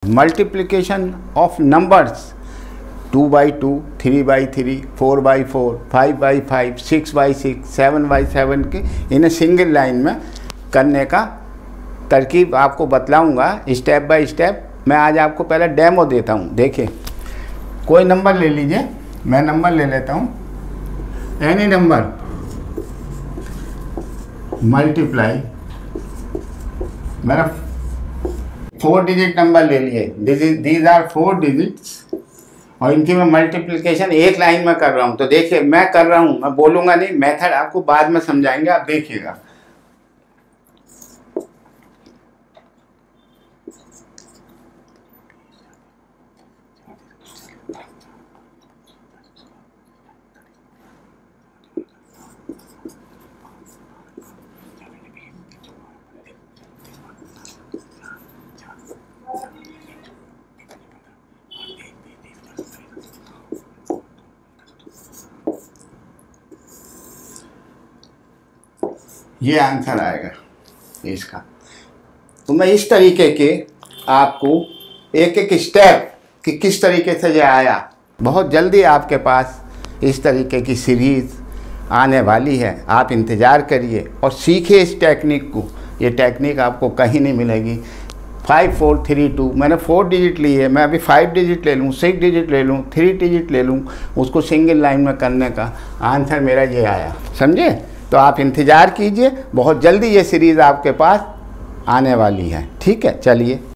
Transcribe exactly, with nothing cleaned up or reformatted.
Multiplication of numbers two by two, three by three, four by four, five by five, six by six, seven by seven के इन्हें single line में करने का तरकीब आपको बतलाऊंगा step by step. मैं आज आपको पहले डेमो देता हूं। देखिए, कोई नंबर ले लीजिए, मैं नंबर ले लेता हूं, एनी नंबर मल्टीप्लाई, मेरा फोर डिजिट नंबर ले लिए, दीज आर फोर डिजिट्स, और इनकी मैं मल्टीप्लिकेशन एक लाइन में कर रहा हूं। तो देखिए मैं कर रहा हूं, मैं बोलूंगा नहीं, मेथड आपको बाद में समझाएंगे, आप देखिएगा। ये आंसर आएगा इसका। तो मैं इस तरीके के आपको एक एक स्टेप कि किस तरीके से ये आया, बहुत जल्दी आपके पास इस तरीके की सीरीज़ आने वाली है। आप इंतज़ार करिए और सीखिए इस टेक्निक को। ये टेक्निक आपको कहीं नहीं मिलेगी। फाइव फोर थ्री टू, मैंने फोर डिजिट ली है, मैं अभी फाइव डिजिट ले लूँ, सिक्स डिजिट ले लूँ, थ्री डिजिट ले लूँ, उसको सिंगल लाइन में करने का आंसर मेरा ये आया। समझे? तो आप इंतज़ार कीजिए, बहुत जल्दी ये सीरीज़ आपके पास आने वाली है। ठीक है, चलिए।